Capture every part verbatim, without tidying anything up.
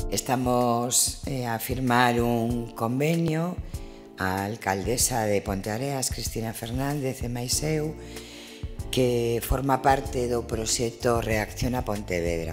Estamos eh, a firmar un convenio a alcaldesa de Ponteareas, Cristina Fernández, e máis eu, que forma parte do proxecto Reacciona Pontevedra.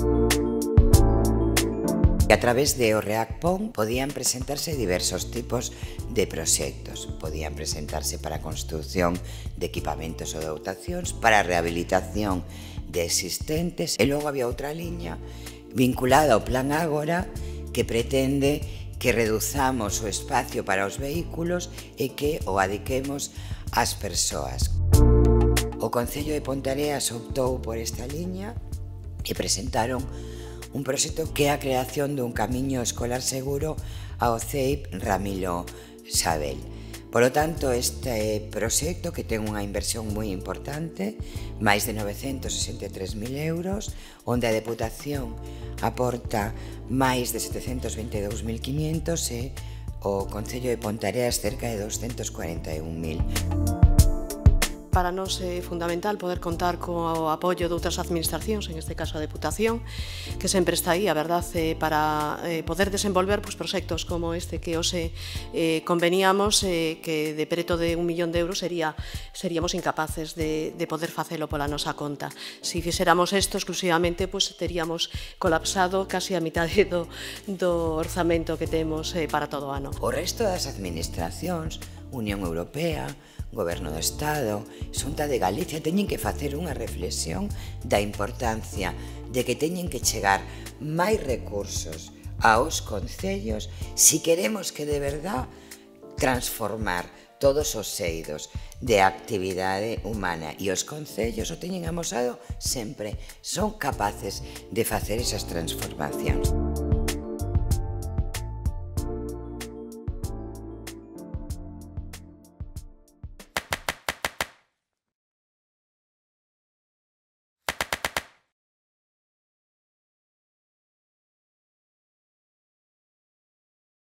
A través de o REACPON podían presentarse diversos tipos de proxectos. Podían presentarse para a construción de equipamentos ou dotacións, para a rehabilitación de existentes, e logo había outra liña vinculada ao Plan Ágora que pretende que reduzamos o espacio para os vehículos e que o adiquemos ás persoas. O Concello de Ponteareas optou por esta liña e presentaron un proxecto que é a creación dun camiño escolar seguro ao C E I P Ramilo Sabel. Por lo tanto, este proxecto, que ten unha inversión moi importante, máis de novecentos sesenta e tres mil euros, onde a Deputación aporta máis de setecentos vinte e dous mil quinientos e o Concello de Ponteareas cerca de doscientos cuarenta e un mil. Para nós é fundamental poder contar co apoio de outras administracións, en este caso a Deputación, que sempre está aí, a verdade, para poder desenvolver pues, proxectos como este que hoxe eh, conveníamos, eh, que de preto de un millón de euros sería, seríamos incapaces de, de poder facelo pola nosa conta. Si fixéramos isto exclusivamente, pues, teríamos colapsado casi a mitade do, do orzamento que temos eh, para todo o ano. O resto das administracións, Unión Europea, Goberno do Estado, Xunta de Galicia, teñen que facer unha reflexión da importancia de que teñen que chegar máis recursos aos concellos se queremos que de verdad transformar todos os eidos de actividade humana, e os concellos o teñen amosado sempre, son capaces de facer esas transformacións.